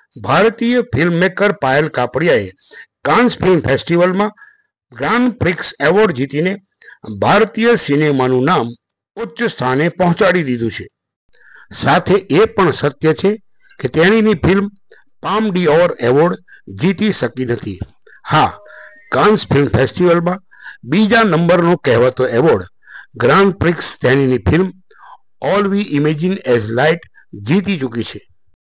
ભારતીય film maker Payal કાપડિયાએ Cannes film ફેસ્ટિવલમાં ગ્રાન્ડ પ્રિક્સ એવોર્ડ જીતીને ભારતીય સિનેમાનું નામ ઉચ્ચ સ્થાને પહોંચાડી દીધું છે. સાથે એ પણ સત્ય છે કે તેણીની ફિલ્મ પામ ડિઓર એવોર્ડ જીતી શકી નથી. હા, કાન્સ ફિલ્મ ફેસ્ટિવલમાં બીજા નંબરનો કહેવાતો એવોર્ડ ગ્રાન્ડ પ્રિક્સ તેણીની film all we imagine as light જીતી ચૂકી છે.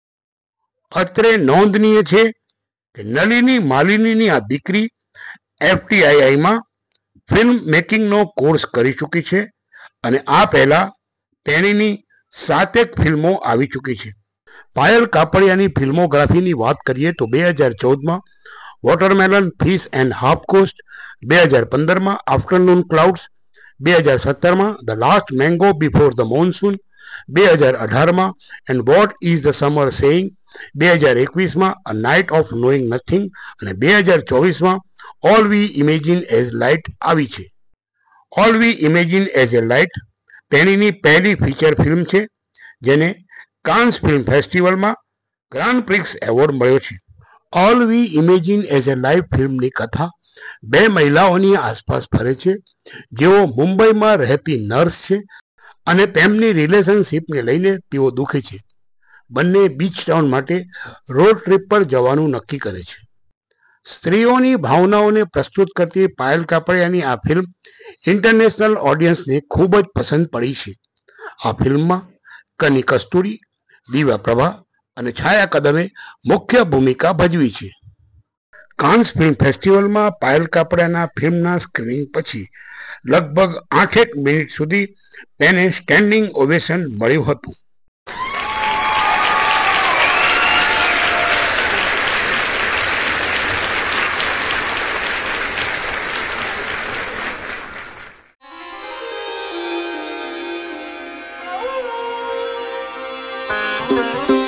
અત્રે નોંધનીય છે કે નલિની માલિનીની આ દીકરી FTIIમાં ફિલ્મ મેકિંગનો કોર્સ કરી ચૂકી છે અને આ પહેલા તેણીની 7 ફિલ્મો આવી ચૂકી છે. પાયલ કાપડિયાની ફિલ્મોગ્રાફીની વાત કરીએ તો 2014માં watermelon, fish and half ghost, 2015માં આફ્ટરનૂન ક્લાઉડ્સ, 2017માં the last mango before the monsoon, 2018માં and what is the summer saying, 2021માં a night of knowing nothing અને 2024માં all we imagine as light આવી છે. All we imagine as a light તેણીની પહેલી ફીચર ફિલ્મ છે જેને કાન્સ ફિલ્મ ફેસ્ટિવલમાં ગ્રાન્ડ પ્રિક્સ એવોર્ડ મળ્યો છે. All we imagine as a life ફિલ્મની કથા 2 મહિલાઓની આસપાસ ફરે છે જેઓ મુંબઈમાં રહેતી નર્સ છે અને તેમની રિલેશનશિપને લઈને તેઓ દુઃખી છે. બંને બીચ ટાઉન માટે રોડ ટ્રીપ પર જવાનું નક્કી કરે છે. સ્ત્રીઓની ભાવનાઓને પ્રસ્તુત કરતી પાયલ કાપડિયાની આ ફિલ્મ ઇન્ટરનેશનલ ઓડિયન્સને ખૂબ જ પસંદ પડી છે. આ ફિલ્મમાં કની કસ્તુરી, દિવ્યા પ્રભા અને છાયા કદમે મુખ્ય ભૂમિકા ભજવી છે. કાન્સ ફિલ્મ ફેસ્ટિવલમાં પાયલ કાપડિયાના ફિલ્મના સ્ક્રીનિંગ પછી લગભગ 8 મિનિટ સુધી તેને સ્ટેન્ડિંગ ઓવેશન મળ્યું હતું. Thank you.